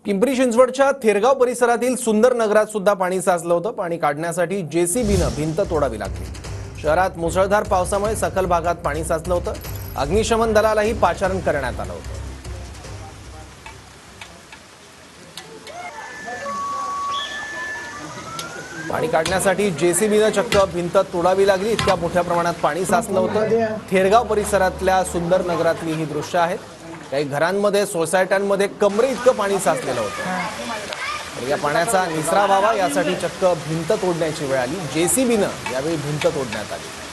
पिंपरी चिंचवडच्या थेरगाव परिसरातील सुंदर नगरात सुद्धा पाणी साचलं होतं। पाणी काढण्यासाठी जेसीबीनं भिंत तोडावी लागली। शहरात मुसळधार पावसामुळे सखल भागात पाणी साचलं होतं। अग्निशमन दलालाही पाचारण करण्यात आलं होतं। पाणी काढण्यासाठी जेसीबीनं चक्क भिंत तोडावी लागली। इतक्या मोठ्या प्रमाणात पाणी साचलं होतं। थेरगाव परिसरातल्या सुंदर नगरातली ही दृश्य आहेत। काही घरांमध्ये सोसायट्यांमध्ये कमरे इतकं पाणी साचलेलं होतं। या पाण्याचा निचरा व्हावा यासाठी चक्क भिंत तोडण्याची वेळ आली। जेसीबीनं यावेळी भिंत तोडण्यात आली।